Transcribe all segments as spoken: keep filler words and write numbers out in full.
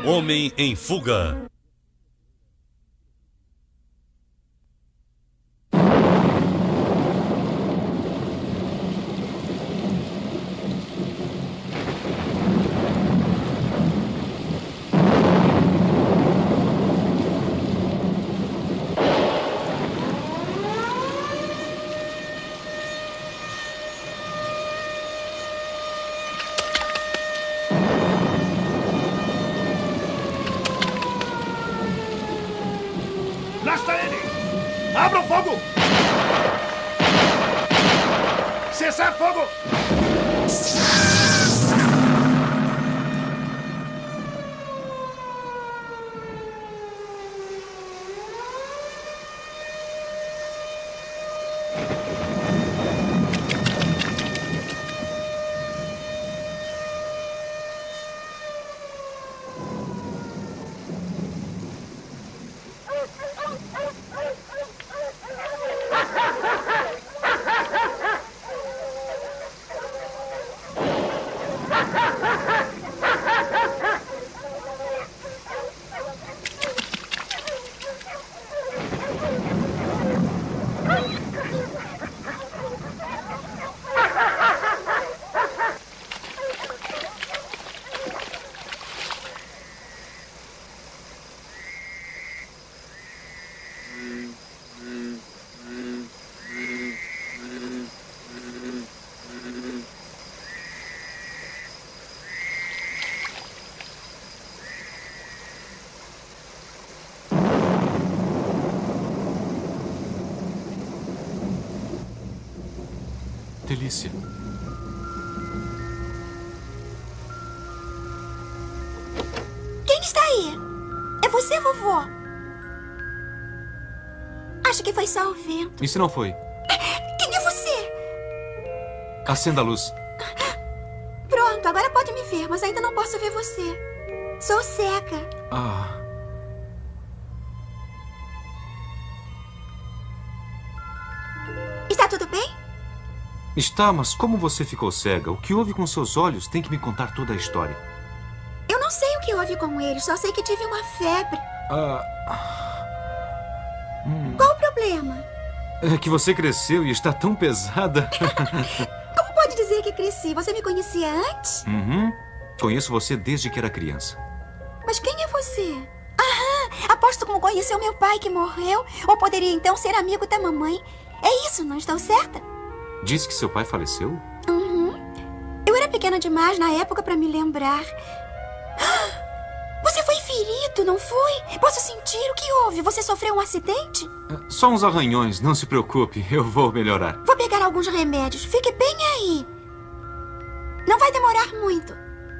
Homem em Fuga. Lá está ele! Abram fogo! Cessar fogo! Delícia. Quem está aí? É você, vovô? Acho que foi só o vento. E se não foi? Quem é você? Acenda a luz. Pronto, agora pode me ver, mas ainda não posso ver você. Sou cega. Ah. Está tudo bem? Está, mas como você ficou cega? O que houve com seus olhos? Tem que me contar toda a história. Eu não sei o que houve com eles, só sei que tive uma febre. Ah. Hum. Qual o problema? É que você cresceu e está tão pesada. Como pode dizer que cresci? Você me conhecia antes? Uhum. Conheço você desde que era criança. Mas quem é você? Aham, aposto como conheceu meu pai que morreu. Ou poderia então ser amigo da mamãe. É isso, não estou certa? Disse que seu pai faleceu? Uhum. Eu era pequena demais na época para me lembrar. Você foi ferido, não foi? Posso sentir o que houve? Você sofreu um acidente? Só uns arranhões, não se preocupe. Eu vou melhorar. Vou pegar alguns remédios. Fique bem aí. Não vai demorar muito.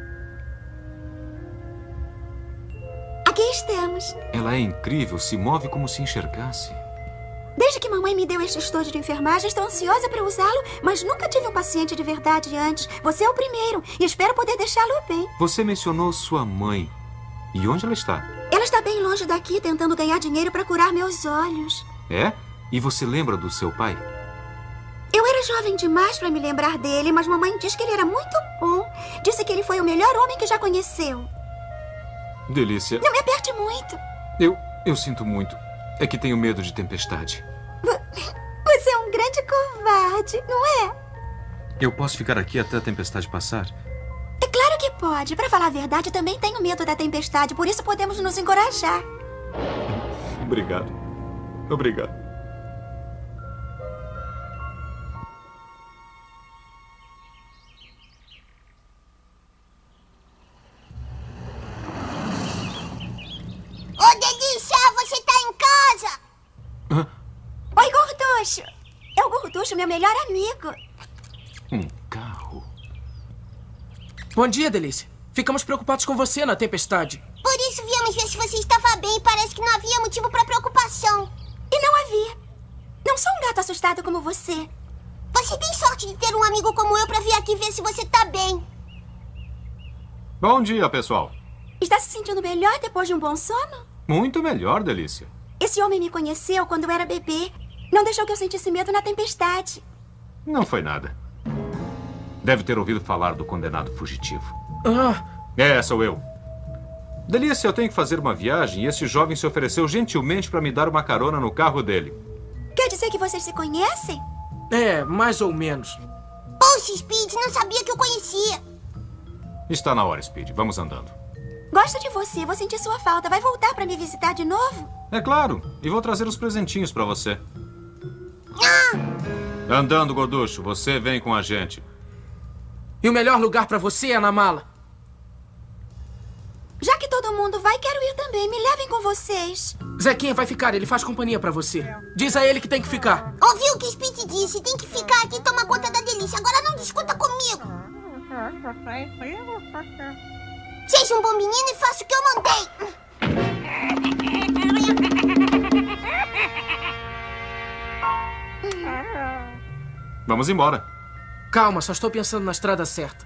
Aqui estamos. Ela é incrível, se move como se enxergasse. Desde que mamãe me deu este estojo de enfermagem, estou ansiosa para usá-lo, mas nunca tive um paciente de verdade antes. Você é o primeiro e espero poder deixá-lo bem. Você mencionou sua mãe. E onde ela está? Ela está bem longe daqui, tentando ganhar dinheiro para curar meus olhos. É? E você lembra do seu pai? Eu era jovem demais para me lembrar dele, mas mamãe diz que ele era muito bom. Disse que ele foi o melhor homem que já conheceu. Delícia. Não me aperte muito. Eu, eu sinto muito. É que tenho medo de tempestade. Você é um grande covarde, não é? Eu posso ficar aqui até a tempestade passar? É claro que pode. Para falar a verdade, também tenho medo da tempestade, por isso podemos nos encorajar. Obrigado. Obrigado. Ô, Delícia, você tá em casa? Hã? Oi, Gorducho. É o Gorducho, meu melhor amigo. Um carro. Bom dia, Delícia. Ficamos preocupados com você na tempestade. Por isso viemos ver se você estava bem e parece que não havia motivo para preocupação. E não havia. Não sou um gato assustado como você. Você tem sorte de ter um amigo como eu para vir aqui ver se você tá bem. Bom dia, pessoal. Está se sentindo melhor depois de um bom sono? Muito melhor, Delícia. Esse homem me conheceu quando eu era bebê. Não deixou que eu sentisse medo na tempestade. Não foi nada. Deve ter ouvido falar do condenado fugitivo. Ah, É, sou eu. Delícia, eu tenho que fazer uma viagem e esse jovem se ofereceu gentilmente para me dar uma carona no carro dele. Quer dizer que vocês se conhecem? É, mais ou menos. Poxa, Speed, não sabia que eu conhecia. Está na hora, Speed. Vamos andando. Gosto de você, vou sentir sua falta. Vai voltar para me visitar de novo? É claro. E vou trazer os presentinhos para você. Ah! Andando, gorducho. Você vem com a gente. E o melhor lugar pra você é na mala. Já que todo mundo vai, quero ir também. Me levem com vocês. Zequinha vai ficar, ele faz companhia pra você. Diz a ele que tem que ficar. Ouviu o que Speed disse? Tem que ficar aqui e tomar conta da Delícia. Agora não discuta comigo. Seja um bom menino e faça o que eu mandei. Vamos embora. Calma, só estou pensando na estrada certa.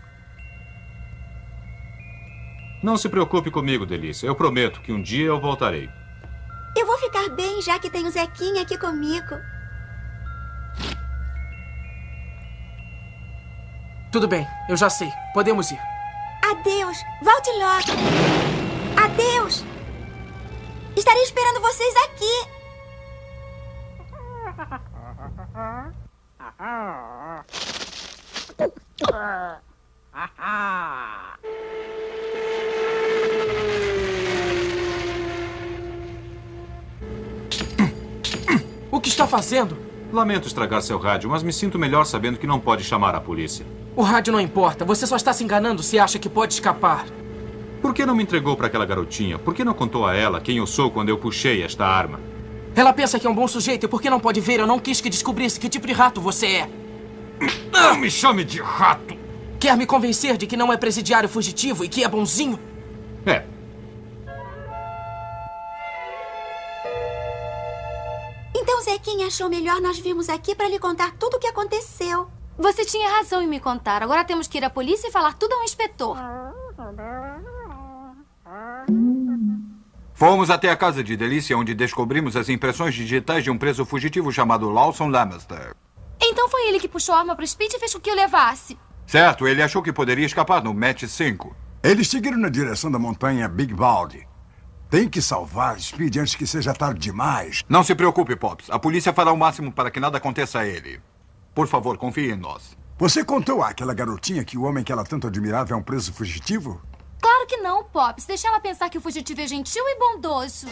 Não se preocupe comigo, Delícia. Eu prometo que um dia eu voltarei. Eu vou ficar bem, já que tem o Zequinha aqui comigo. Tudo bem, eu já sei. Podemos ir. Adeus. Volte logo. Adeus. Estarei esperando vocês aqui. O que está fazendo? Lamento estragar seu rádio, mas me sinto melhor sabendo que não pode chamar a polícia. O rádio não importa. Você só está se enganando se acha que pode escapar. Por que não me entregou para aquela garotinha? Por que não contou a ela quem eu sou quando eu puxei esta arma? Ela pensa que é um bom sujeito e por que não pode ver? Eu não quis que descobrisse que tipo de rato você é. Não me chame de rato! Quer me convencer de que não é presidiário fugitivo e que é bonzinho? É. Então Zequinha achou melhor nós virmos aqui para lhe contar tudo o que aconteceu. Você tinha razão em me contar. Agora temos que ir à polícia e falar tudo ao inspetor. Fomos até a casa de Delícia, onde descobrimos as impressões digitais de um preso fugitivo chamado Lawson Lamester. Então foi ele que puxou a arma pro Speed e fez com que eu levasse. Certo, ele achou que poderia escapar no match cinco. Eles seguiram na direção da montanha Big Baldy. Tem que salvar Speed antes que seja tarde demais. Não se preocupe, Pops. A polícia fará o máximo para que nada aconteça a ele. Por favor, confie em nós. Você contou àquela garotinha que o homem que ela tanto admirava é um preso fugitivo? Claro que não, Pops. Deixa ela pensar que o fugitivo é gentil e bondoso.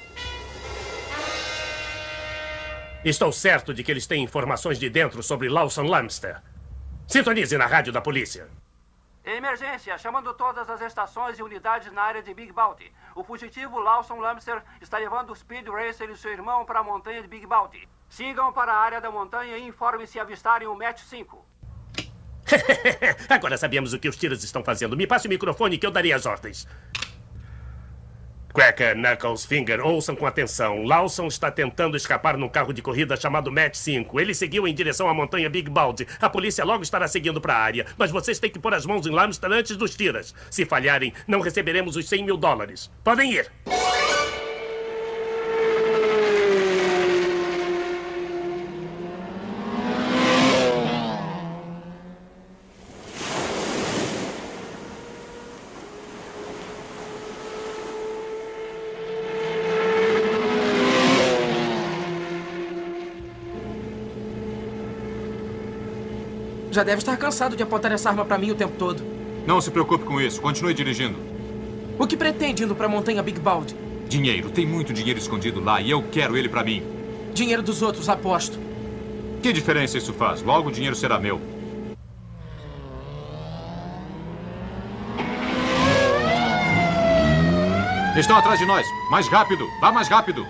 Estou certo de que eles têm informações de dentro sobre Lawson Lamster. Sintonize na rádio da polícia. Emergência, chamando todas as estações e unidades na área de Big Baldy. O fugitivo Lawson Lamster está levando o Speed Racer e seu irmão para a montanha de Big Baldy. Sigam para a área da montanha e informem se avistarem o match cinco. Agora sabemos o que os tiras estão fazendo. Me passe o microfone que eu darei as ordens. Cracker, Knuckles, Finger, ouçam com atenção. Lawson está tentando escapar num carro de corrida chamado Match cinco. Ele seguiu em direção à montanha Big Baldy. A polícia logo estará seguindo para a área. Mas vocês têm que pôr as mãos em Lamster antes dos tiras. Se falharem, não receberemos os cem mil dólares. Podem ir. Já deve estar cansado de apontar essa arma pra mim o tempo todo. Não se preocupe com isso. Continue dirigindo. O que pretende indo pra montanha Big Baldy? Dinheiro. Tem muito dinheiro escondido lá e eu quero ele pra mim. Dinheiro dos outros, aposto. Que diferença isso faz? Logo o dinheiro será meu. Estão atrás de nós. Mais rápido. Vá mais rápido.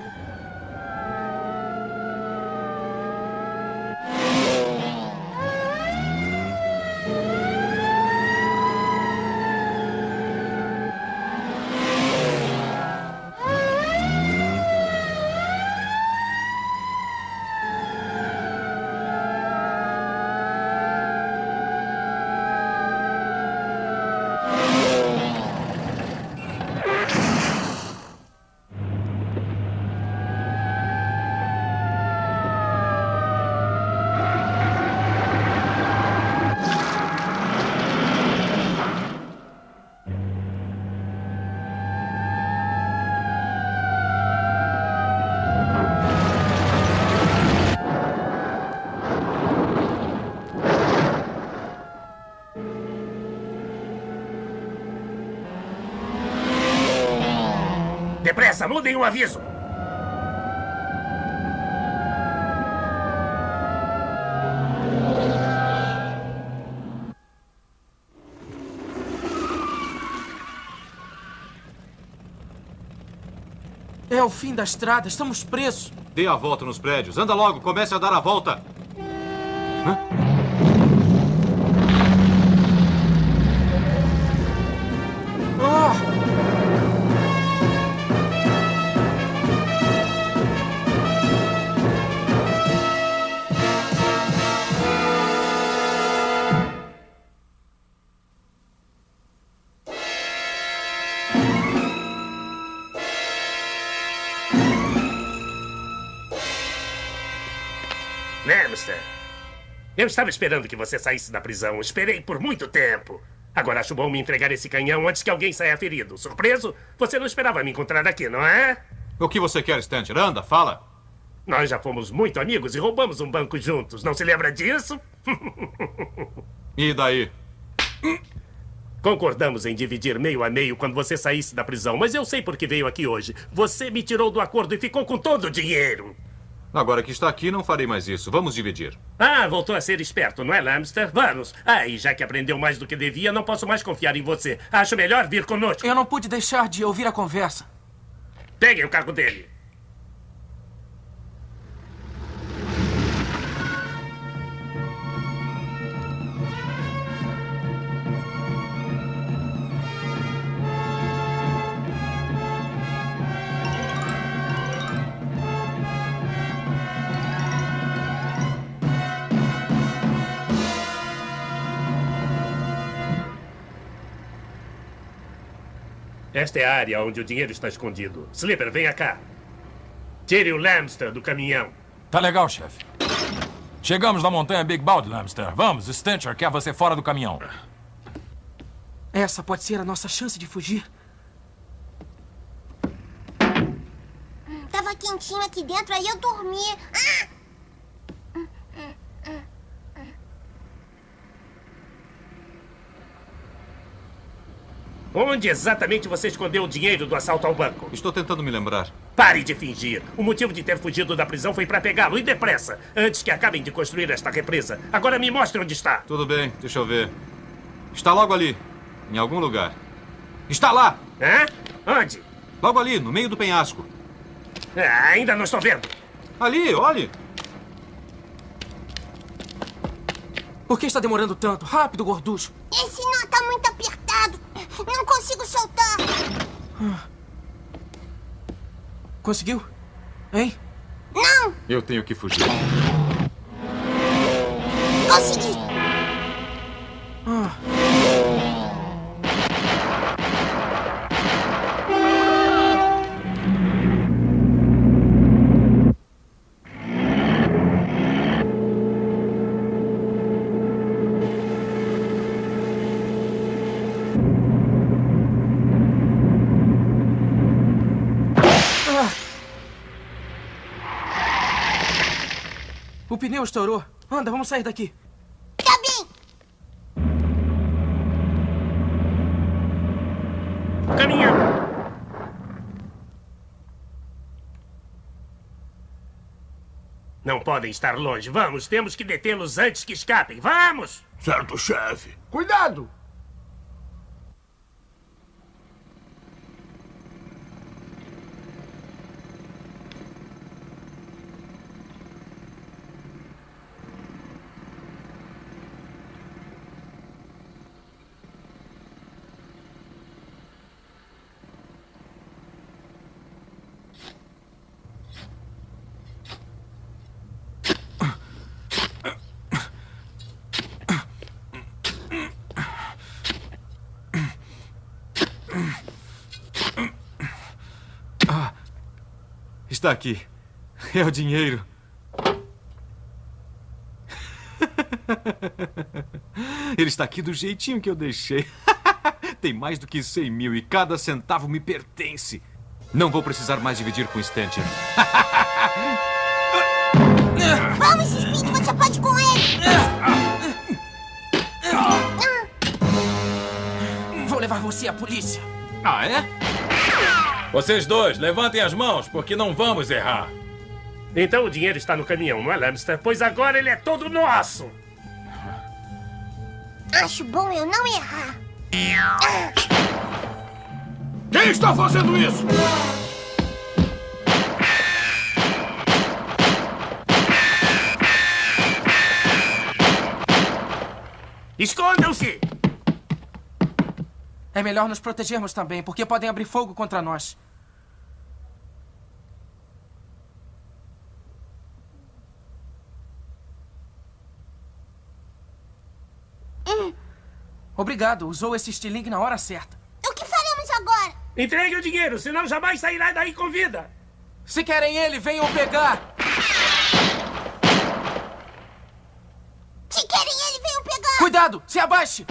Depressa, mudem o aviso. É o fim da estrada. Estamos presos. Dê a volta nos prédios. Anda logo. Comece a dar a volta. Hã? Oh! Lamster, eu estava esperando que você saísse da prisão. Esperei por muito tempo. Agora acho bom me entregar esse canhão antes que alguém saia ferido. Surpreso? Você não esperava me encontrar aqui, não é? O que você quer, Stancher? Anda, fala. Nós já fomos muito amigos e roubamos um banco juntos. Não se lembra disso? E daí? Concordamos em dividir meio a meio quando você saísse da prisão, mas eu sei por que veio aqui hoje. Você me tirou do acordo e ficou com todo o dinheiro. Agora que está aqui, não farei mais isso. Vamos dividir. Ah, voltou a ser esperto, não é, Lamster? Vamos. Ah, e já que aprendeu mais do que devia, não posso mais confiar em você. Acho melhor vir conosco. Eu não pude deixar de ouvir a conversa. Peguem o carro dele. Esta é a área onde o dinheiro está escondido. Slipper, venha cá. Tire o Lamster do caminhão. Tá legal, chefe. Chegamos na montanha Big Baldy, Lamster. Vamos, Stancher quer você fora do caminhão. Essa pode ser a nossa chance de fugir. Tava quentinho aqui dentro, aí eu dormi. Ah! Onde exatamente você escondeu o dinheiro do assalto ao banco? Estou tentando me lembrar. Pare de fingir. O motivo de ter fugido da prisão foi para pegá-lo, e depressa, antes que acabem de construir esta represa. Agora me mostre onde está. Tudo bem, deixa eu ver. Está logo ali, em algum lugar. Está lá! Hã? Onde? Logo ali, no meio do penhasco. Ah, ainda não estou vendo. Ali, olhe. Por que está demorando tanto? Rápido, gorducho. Esse nó tá muito apertado. Não consigo soltar. Conseguiu? Hein? Não! Eu tenho que fugir. Consegui! Ah. O pneu estourou. Anda, vamos sair daqui. Tá bem. Caminhão. Não podem estar longe. Vamos, temos que detê-los antes que escapem. Vamos! Certo, chefe. Cuidado! Está aqui. É o dinheiro. Ele está aqui do jeitinho que eu deixei. Tem mais do que cem mil e cada centavo me pertence. Não vou precisar mais dividir com o Stancher. Vamos, Speed, você pode com ele. Vou levar você à polícia. Ah, é? Vocês dois, levantem as mãos, porque não vamos errar. Então o dinheiro está no caminhão, não é, Lamster? Pois agora ele é todo nosso. Acho bom eu não errar. Quem está fazendo isso? Escondam-se! É melhor nos protegermos também, porque podem abrir fogo contra nós. Hum. Obrigado, usou esse estilingue na hora certa. O que faremos agora? Entregue o dinheiro, senão jamais sairá daí com vida. Se querem ele, venham pegar. Se querem ele, venham pegar. Cuidado, se abaixe.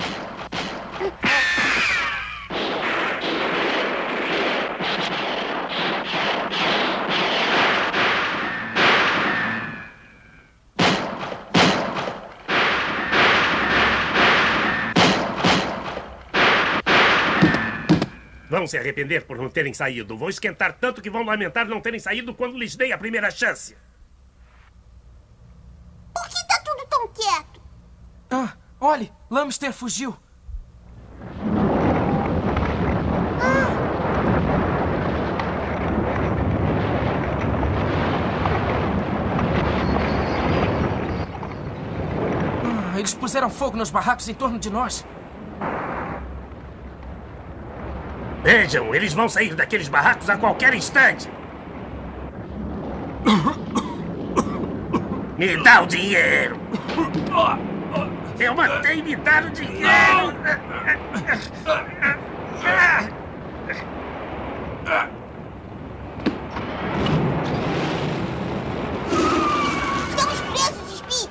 Vão se arrepender por não terem saído. Vou esquentar tanto que vão lamentar não terem saído quando lhes dei a primeira chance. Por que tá tudo tão quieto? Ah, olhe, Lamster fugiu. Ah, eles puseram fogo nos barracos em torno de nós. Vejam, eles vão sair daqueles barracos a qualquer instante. Me dá o dinheiro. Eu mandei me dar o dinheiro. Estamos presos, Speed.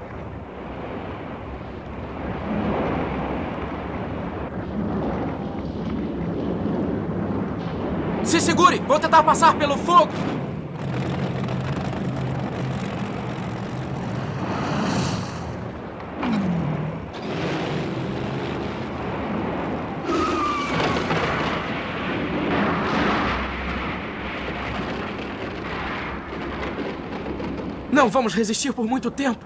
Se segure! Vou tentar passar pelo fogo! Não vamos resistir por muito tempo.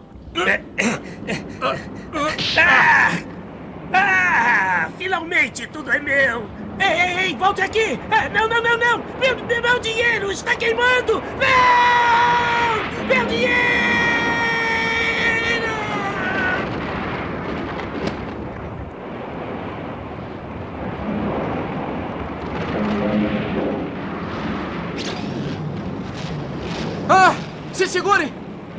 Ah! Ah! Finalmente tudo é meu! Ei, ei, ei, volte aqui! Ah, não, não, não, não! Meu, meu, meu dinheiro está queimando! Não! Meu dinheiro! Ah! Se segure!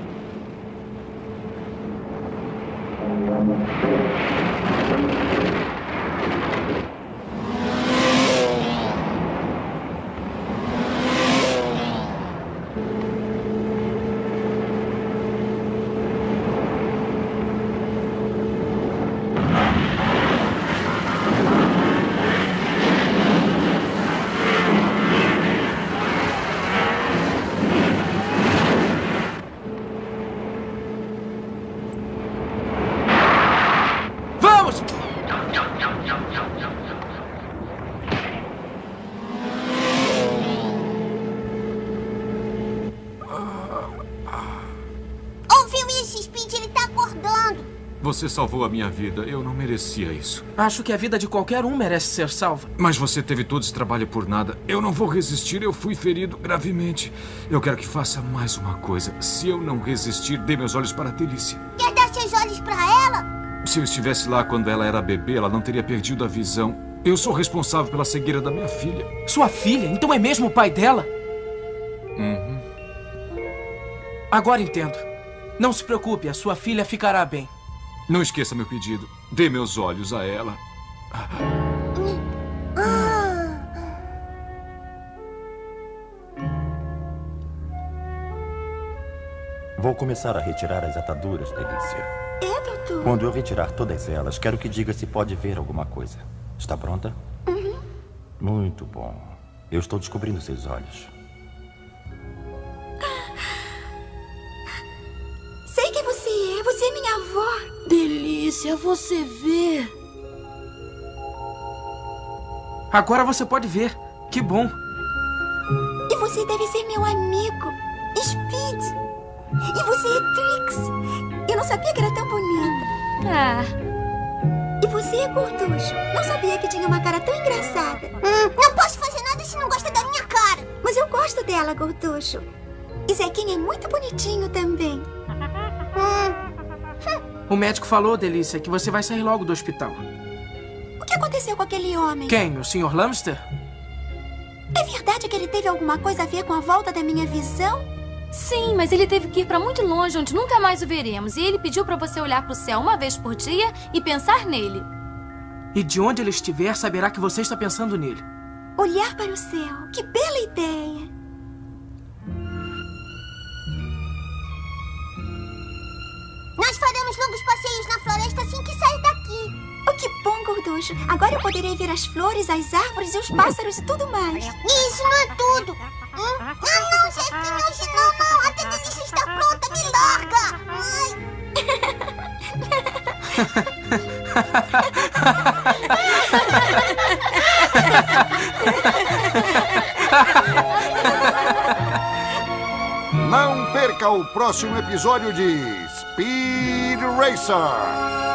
Você salvou a minha vida. Eu não merecia isso. Acho que a vida de qualquer um merece ser salva. Mas você teve todo esse trabalho por nada. Eu não vou resistir. Eu fui ferido gravemente. Eu quero que faça mais uma coisa. Se eu não resistir, dê meus olhos para a Delícia. Quer dar seus olhos para ela? Se eu estivesse lá quando ela era bebê, ela não teria perdido a visão. Eu sou responsável pela cegueira da minha filha. Sua filha? Então é mesmo o pai dela? Uhum. Agora entendo. Não se preocupe, a sua filha ficará bem. Não esqueça meu pedido. Dê meus olhos a ela. Vou começar a retirar as ataduras, Delícia. É, doutor? Quando eu retirar todas elas, quero que diga se pode ver alguma coisa. Está pronta? Uhum. Muito bom. Eu estou descobrindo seus olhos. Sei quem você é. Você é minha avó. Delícia, você vê. Agora você pode ver. Que bom. Você deve ser meu amigo, Speed. E você é Trix. Eu não sabia que era tão bonita. Ah. E você é Gorducho. Não sabia que tinha uma cara tão engraçada. Hum, não posso fazer nada se não gosta da minha cara. Mas eu gosto dela, Gorducho. E Zequinha é muito bonitinho também. Hum. O médico falou, Delícia, que você vai sair logo do hospital. O que aconteceu com aquele homem? Quem? O senhor Lamster? É verdade que ele teve alguma coisa a ver com a volta da minha visão? Sim, mas ele teve que ir pra muito longe, onde nunca mais o veremos. E ele pediu pra você olhar pro céu uma vez por dia e pensar nele. E de onde ele estiver, saberá que você está pensando nele. Olhar para o céu. Que bela ideia. Nós faremos longos passeios na floresta assim que sair daqui. Oh, que bom, Gorducho. Agora eu poderei ver as flores, as árvores e os pássaros e tudo mais. E isso não é tudo. Hum? Ah, não, Zequinha, hoje não, não. A delícia está pronta, me larga. Não perca o próximo episódio de Speed Racer.